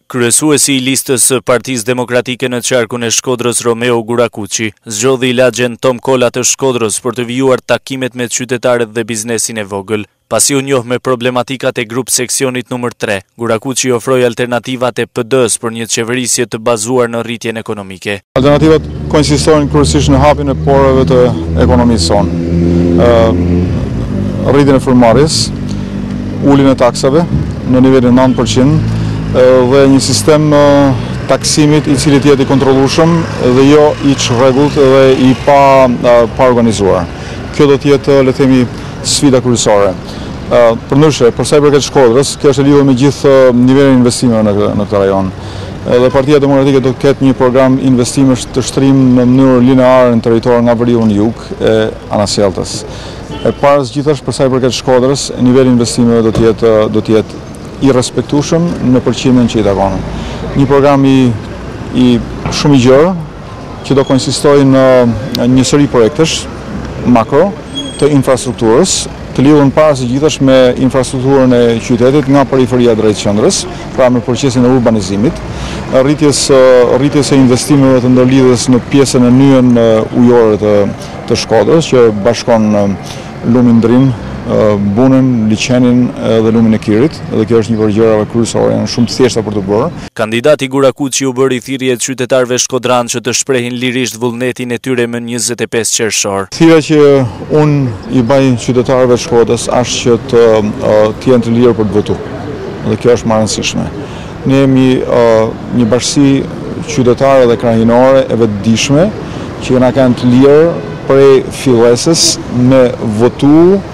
Kryesuesi i listës së Partisë Demokratike në qarkun e Shkodrës Romeo Gurakuqi zgjodhi lagjen Tom Kolla të Shkodrës për të vijuar takimet me qytetarët dhe biznesin e vogël. Pasi u njoh me problematikat e grup seksionit numër 3, Gurakuqi ofroi alternativat e PD-s për një qeverisje të bazuar në rritjen ekonomike. Alternativat konsistojnë kryesisht në hapjen e porëve të ekonomisë sonë. Rritjen e frymëmarrjes, uljen e taksave në nivelin 9%, dhe një sistem taksimit i cili të jetë i kontrollueshëm dhe jo i çrregullt dhe i pa organizuar. Kjo do të jetë, le të themi, sfida kryesore. Përndryshe, për sa i përket Shkodrës, kjo është e lidhur me gjithë nivelin e investimeve në këtë rajon. Dhe Partia Demokratike do të ketë një program investimesh të shtrim në mënyrë lineare në territor nga veriu në jug e Anasjeltës. E para gjithashtu për sa i përket Shkodrës, niveli i investimeve do të jetë i respektueshëm në përqindjen që i takon. Një program i shumë i gjerë që do konsistojë në një seri projektesh makro të infrastrukturës, të lidhur para së gjithashtu me infrastrukturën e qytetit nga periferia drejt qendrës, pra me procesin e urbanizimit, rritjes së investimeve të ndërlidhjes në pjesën e nyjen ujore të Shkodrës, që bashkon lumin Drin, Bunën, Liçenin dhe lumin e Kirit, dhe kjo është një për gjërave kryesore, janë shumë të thjeshta për të bërë. Kandidati Gurakuqi u bëri thirrje qytetarëve shkodran që të shprehin lirisht vullnetin e tyre më 25 qershor. Thirrja që unë i baj qytetarëve të Shkodrës është që të jenë të lirë për të votuar. Dhe kjo është më e rëndësishme. Ne jemi një bashkësi qytetare dhe krahinore e vetëdijshme që na kanë të lirë prej fillesës me votu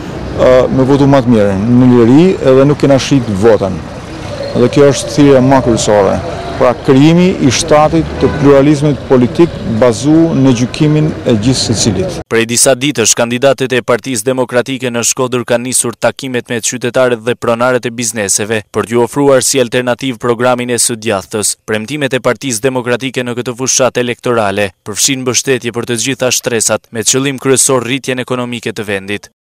më të mirë, në liri edhe nuk kena shit votën. Dhe kjo është thirrja më kryesore. Pra krijimi i shtetit të pluralizmit politik bazuar në gjykimin e gjithë secilit. Prej disa ditësh, kandidatët e Partisë Demokratike në Shkodër kanë nisur takimet me qytetarët dhe pronarët e bizneseve për t'ju ofruar si alternativë programin e së djathtës. Premtimet e Partisë Demokratike në këtë fushat elektorale përfshin mbështetje për të gjitha shtresat me qëllim kryesor rritjen ekonomike të vendit.